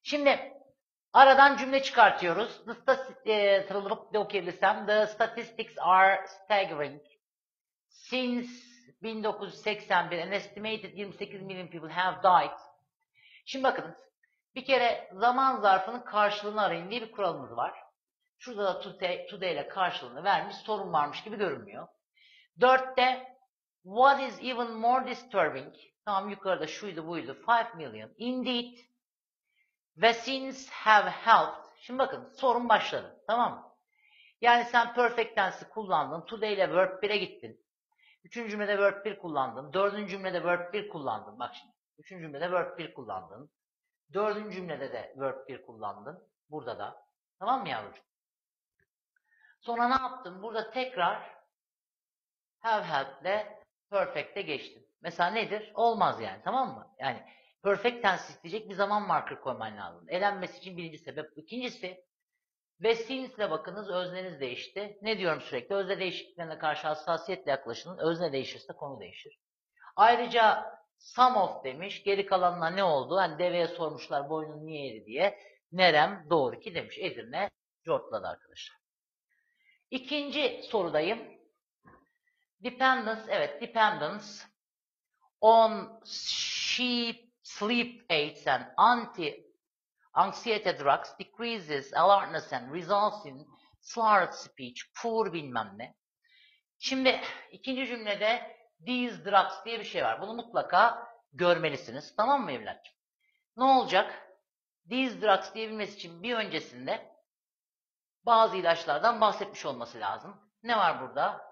Şimdi aradan cümle çıkartıyoruz. Okuyabilirsem. The statistics are staggering. Since 1981, an estimated 28 million people have died. Şimdi bakın, bir kere zaman zarfının karşılığını arayın diye bir kuralımız var. Şurada da today ile karşılığını vermiş, sorun varmış gibi görünmüyor. 4'te, what is even more disturbing, tamam yukarıda şuydu buydu, 5 million, indeed, vaccines have helped. Şimdi bakın, sorun başladı, tamam mı? Yani sen perfect tense'i kullandın, today ile verb 1'e gittin. 3. cümlede verb 1 kullandın, 4. cümlede verb 1 kullandın, bak şimdi. 3. cümlede verb 1 kullandın. 4. cümlede de verb 1 kullandın. Burada da. Tamam mı yavrucuğum? Sonra ne yaptın? Burada tekrar have helped ile perfect'e geçtin. Mesela nedir? Olmaz yani. Tamam mı? Yani perfect tense isteyecek bir zaman marker koyman lazım. Elenmesi için birinci sebep. İkincisi ve since ile bakınız özneniz değişti. Ne diyorum sürekli? Özne değişikliklerine karşı hassasiyetle yaklaşın. Özne değişirse konu değişir. Ayrıca some of demiş. Geri kalanına ne oldu? Hani deveye sormuşlar boynun niye eğri diye. Nerem doğru ki demiş. Edirne cortladı arkadaşlar. İkinci sorudayım. Dependence, evet dependence on sleep aids and anti-anxiety drugs decreases alertness and results in slurred speech, poor bilmem ne. Şimdi ikinci cümlede these drugs diye bir şey var. Bunu mutlaka görmelisiniz. Tamam mı evlatçım? Ne olacak? These drugs diyebilmesi için bir öncesinde bazı ilaçlardan bahsetmiş olması lazım. Ne var burada?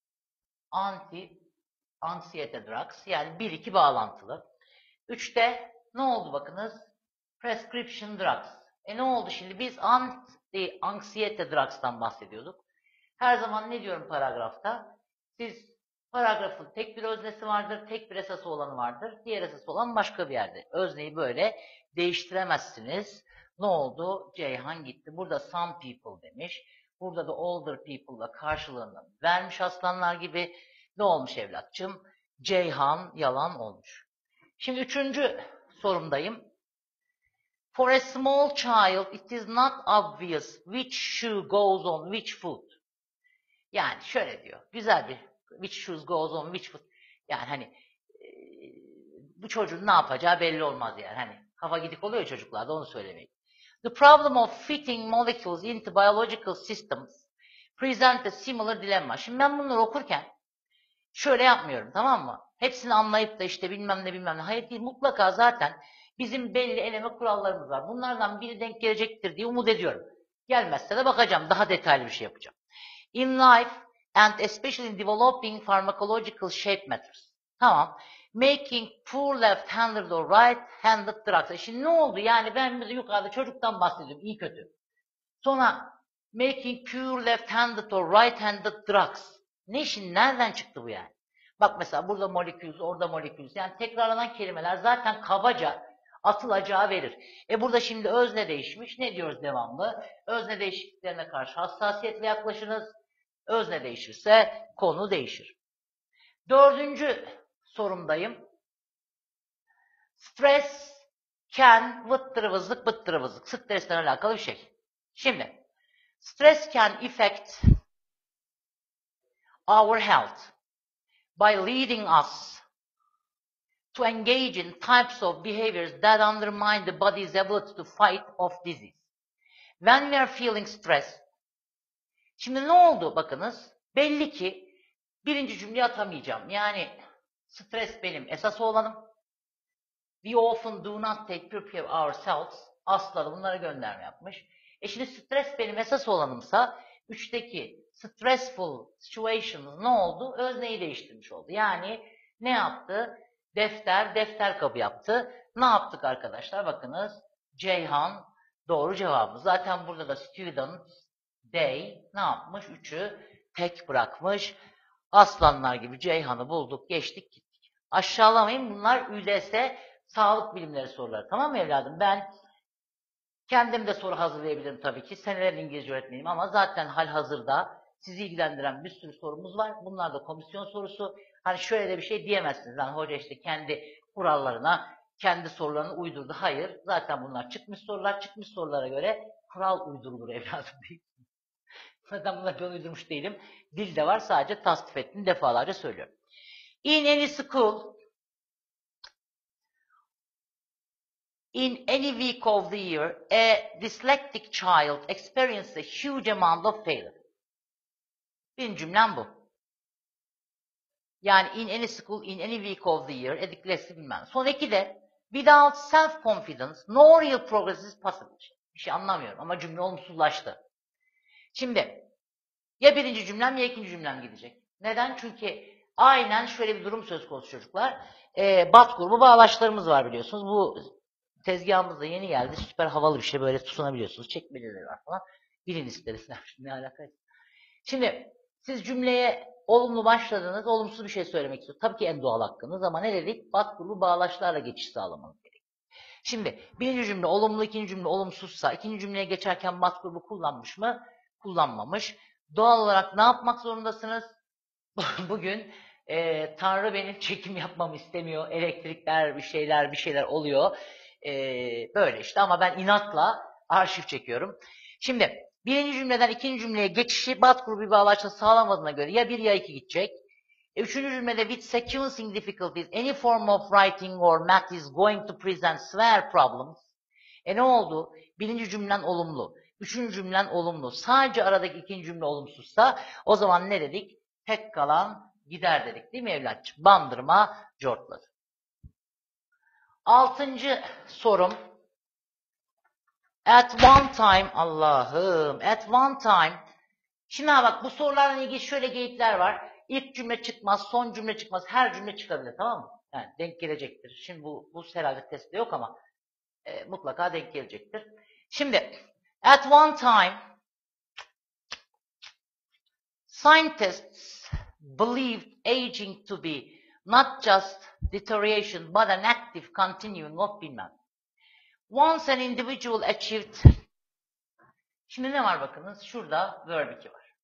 Anti-anxiety drugs, yani 1-2 bağlantılı. 3'te ne oldu bakınız? Prescription drugs. Ne oldu şimdi? Biz anti-anxiety drugs'tan bahsediyorduk. Her zaman ne diyorum paragrafta? Siz paragrafın tek bir öznesi vardır, tek bir esası olanı vardır. Diğer esası olan başka bir yerde. Özneyi böyle değiştiremezsiniz. Ne oldu? Ceyhan gitti. Burada some people demiş. Burada da older people'la karşılığını vermiş aslanlar gibi. Ne olmuş evlatçım? Ceyhan yalan olmuş. Şimdi 3. sorumdayım. For a small child, it is not obvious which shoe goes on which foot. Yani şöyle diyor. Güzel bir which shoes goes on which foot. Yani hani bu çocuğun ne yapacağı belli olmaz yani. Hani kafa gidik oluyor çocuklarda, onu söylemeyin. The problem of fitting molecules into biological systems present a similar dilemma. Şimdi ben bunları okurken şöyle yapmıyorum, tamam mı? Hepsini anlayıp da işte bilmem ne. Hayır değil, mutlaka zaten bizim belli eleme kurallarımız var. Bunlardan biri denk gelecektir diye umut ediyorum. Gelmezse de bakacağım, daha detaylı bir şey yapacağım. In life and especially in developing pharmacological shape matters. Tamam. Making poor left-handed or right-handed drugs. Şimdi ne oldu? Yani ben yukarıda çocuktan bahsediyorum, iyi kötü. Sonra making pure left-handed or right-handed drugs. Ne şimdi? Nereden çıktı bu yani? Bak mesela burada molecules, orada molecules. Yani tekrarlanan kelimeler zaten kabaca atılacağı verir. Burada şimdi özne değişmiş. Ne diyoruz devamlı? Özne değişikliklerine karşı hassasiyetle yaklaşınız. Özne değişirse konu değişir. 4. sorumdayım. Stress can vıttırıvızlık. Stresten alakalı bir şey. Şimdi stress can affect our health by leading us to engage in types of behaviors that undermine the body's ability to fight off disease. When we are feeling stressed. Şimdi ne oldu bakınız? Belli ki birinci cümleyi atamayacağım. Yani stres benim esas olanım. We often do not take care of ourselves. Asla da bunlara gönderme yapmış. Şimdi stres benim esas olanımsa 3'teki stressful situations ne oldu? Özneyi değiştirmiş oldu. Yani ne yaptı? Defter kabı yaptı. Ne yaptık arkadaşlar? Bakınız Ceyhan doğru cevabımız. Zaten burada da students, they ne yapmış? 3'ü tek bırakmış. Aslanlar gibi Ceyhan'ı bulduk, geçtik gittik. Aşağılamayın, bunlar ÜDS sağlık bilimleri soruları. Tamam mı evladım? Ben kendim de soru hazırlayabilirim tabii ki. Senelerin İngilizce öğretmeniyim ama zaten halihazırda sizi ilgilendiren bir sürü sorumuz var. Bunlar da komisyon sorusu. Hani şöyle de bir şey diyemezsiniz. Hani hoca işte kendi kurallarına kendi sorularını uydurdu. Hayır. Zaten bunlar çıkmış sorular. Çıkmış sorulara göre kural uydurulur evladım değil. Zaten bunlar ben uydurmuş değilim. Dilde var, sadece tasdif ettim, defalarca söylüyorum. In any school, in any week of the year, a dyslexic child experiences a huge amount of failure. Benim cümlem bu. Yani in any school, in any week of the year, dyslexic bilmem. Son iki de, without self-confidence, no real progress is possible. Bir şey anlamıyorum ama cümle olumsuzlaştı. Şimdi, ya birinci cümlem ya ikinci cümlem gidecek. Neden? Çünkü aynen şöyle bir durum söz konusu çocuklar. Bat grubu bağlaçlarımız var biliyorsunuz. Bu tezgahımızda yeni geldi. Süper havalı bir şey, böyle tutunabiliyorsunuz. Çekmelileri var falan. Bilin isteriz. Ne alakası? Şimdi siz cümleye olumlu başladınız, olumsuz bir şey söylemek istiyorsunuz. Tabii ki en doğal hakkınız ama ne dedik? Bat grubu bağlaçlarla geçiş sağlamanız gerekiyor. Şimdi birinci cümle olumlu, ikinci cümle olumsuzsa, ikinci cümleye geçerken bat grubu kullanmış mı? Kullanmamış. Doğal olarak ne yapmak zorundasınız? Bugün Tanrı benim çekim yapmamı istemiyor. Elektrikler, bir şeyler oluyor. Böyle işte ama ben inatla arşiv çekiyorum. Şimdi birinci cümleden ikinci cümleye geçişi bat grubu bir bağlaçla sağlamadığına göre ya bir ya iki gidecek. Üçüncü cümlede with sequencing difficulties, any form of writing or math is going to present severe problems. Ne oldu? Birinci cümlen olumlu. Üçüncü cümlen olumlu. Sadece aradaki ikinci cümle olumsuzsa o zaman ne dedik? Tek kalan gider dedik değil mi evlatçım? Bandırma cortladı. Altıncı sorum. At one time, Allah'ım, at one time. Şimdi bak bu sorularla ilgili şöyle geyikler var. İlk cümle çıkmaz, son cümle çıkmaz, her cümle çıkabilir, tamam mı? Yani denk gelecektir. Şimdi bu herhalde testte yok ama mutlaka denk gelecektir. Şimdi, at one time, scientists believed aging to be not just deterioration but an active continuing of bilmem. Once an individual achieved. Şimdi ne var bakınız? Şurada verb 2 var.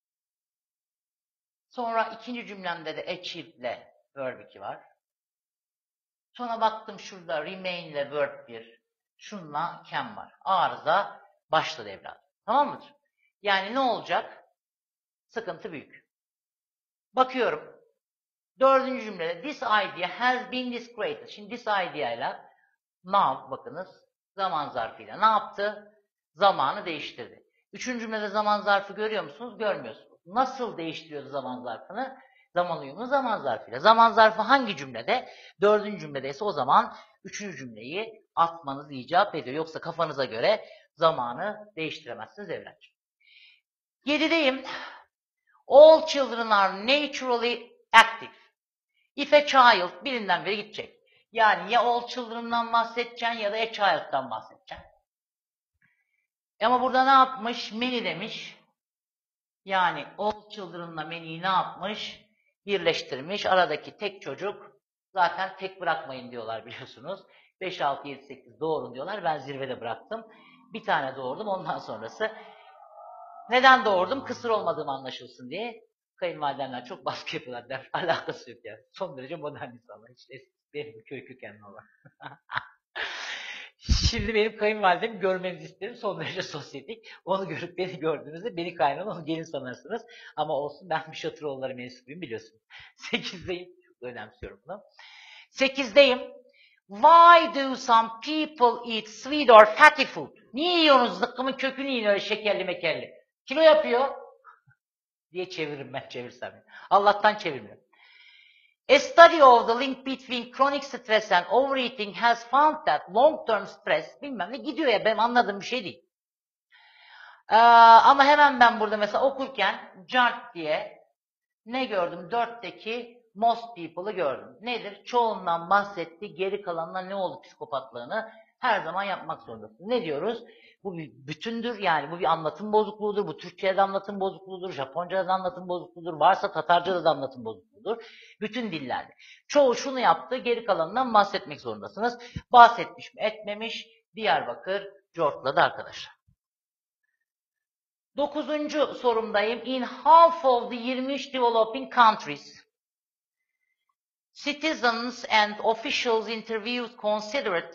Sonra ikinci cümlemde de achieved ile verb 2 var. Sonra baktım şurada remain ile verb 1. Şunla can var. Arıza başladı evladım. Tamam mıdır? Yani ne olacak? Sıkıntı büyük. Bakıyorum. Dördüncü cümlede this idea has been discredited. Şimdi this idea ile now bakınız zaman zarfıyla ne yaptı? Zamanı değiştirdi. Üçüncü cümlede zaman zarfı görüyor musunuz? Görmüyorsunuz. Nasıl değiştiriyordu zaman zarfını? Zaman uyumlu zaman zarfıyla. Zaman zarfı hangi cümlede? Dördüncü cümlede ise o zaman üçüncü cümleyi atmanız icap ediyor. Yoksa kafanıza göre zamanı değiştiremezsiniz evlatçım. 7'deyim. All children are naturally active. If a child birinden biri gidecek. Yani ya all children'dan bahsedeceksin ya da a child'dan bahsedeceksin. Ama burada ne yapmış? Many demiş. Yani all children'la many'yi ne yapmış? Birleştirmiş. Aradaki tek çocuk zaten tek bırakmayın diyorlar biliyorsunuz. 5, 6, 7, 8 doğurun diyorlar. Ben zirvede bıraktım. Bir tane doğurdum. Ondan sonrası neden doğurdum? Kısır olmadığım anlaşılsın diye. Kayınvalidemler çok baskı yapıyorlar der. Alakası yok yani. Son derece modern insanlar. İşte benim köy kökenli olan. Şimdi benim kayınvalidemi görmenizi isterim. Son derece sosyetik. Onu görüp beni gördüğünüzde beni kaynan onu gelin sanırsınız. Ama olsun ben bir Şatıroğulları mensubuyum biliyorsunuz. 8'deyim. Çok önemsiyorum bunu. 8'deyim. Why do some people eat sweet or fatty food? Niye yiyorsunuz zıkkımın kökünü yiyin öyle şekerli mekerli? Kilo yapıyor diye çeviririm ben çevirsem. Allah'tan çevirmiyorum. A study of the link between chronic stress and overeating has found that long-term stress bilmem ne gidiyor ya benim anladığım bir şey değil. Ama hemen ben burada mesela okurken cart diye ne gördüm? 4'teki most people'ı gördüm. Nedir? Çoğundan bahsetti. Geri kalanına ne oldu psikopatlığını her zaman yapmak zorundasın. Ne diyoruz? Bu bir bütündür. Yani bu bir anlatım bozukluğudur. Bu Türkçe'de anlatım bozukluğudur. Japonca'da anlatım bozukluğudur. Varsa Tatarca'da da anlatım bozukluğudur. Bütün dillerde. Çoğu şunu yaptı. Geri kalanından bahsetmek zorundasınız. Bahsetmiş mi? Etmemiş. Diyarbakır cortladı arkadaşlar. 9. sorumdayım. In half of the 23 developing countries, Citizens and officials interviewed considered.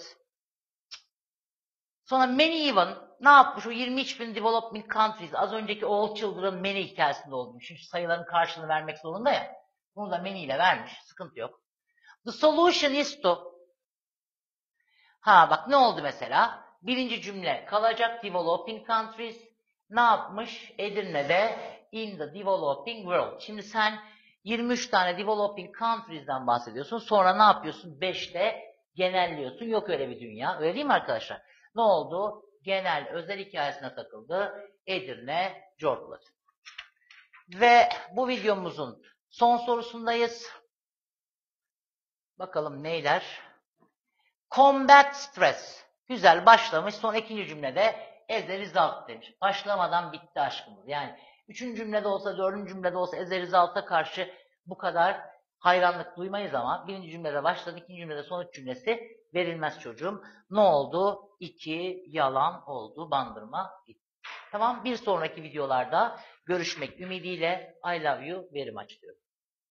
Sonra many even ne yapmış? O 23.000 developing countries, az önceki all children many hikayesinde olduğum. Çünkü sayıların karşılığını vermek zorunda ya. Bunu da many ile vermiş. Sıkıntı yok. The solution is to. Ha bak ne oldu mesela? Birinci cümle kalacak, developing countries. Ne yapmış? Edirne'de in the developing world. Şimdi sen 23 tane developing countries'den bahsediyorsun. Sonra ne yapıyorsun? 5'te genelliyorsun. Yok öyle bir dünya. Öyle değil mi arkadaşlar? Ne oldu? Genel özel hikayesine takıldı. Edirne, Cortland. Ve bu videomuzun son sorusundayız. Bakalım neyler? Combat stress. Güzel başlamış. Son ikinci cümlede as a result demiş. Başlamadan bitti aşkımız. Yani üçüncü cümlede olsa, dördüncü cümlede olsa as a result'a karşı bu kadar hayranlık duymayız ama birinci cümlede başladı, ikinci cümlede sonuç cümlesi verilmez çocuğum. Ne oldu? 2 yalan oldu. Bandırma gitti. Tamam. Bir sonraki videolarda görüşmek ümidiyle I love you very much diyorum.